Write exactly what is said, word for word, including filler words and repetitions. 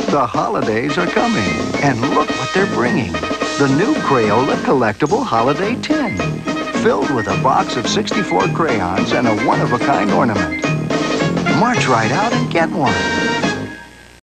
The holidays are coming, and look what they're bringing. The new Crayola Collectible Holiday Tin, filled with a box of sixty-four crayons and a one-of-a-kind ornament. March right out and get one.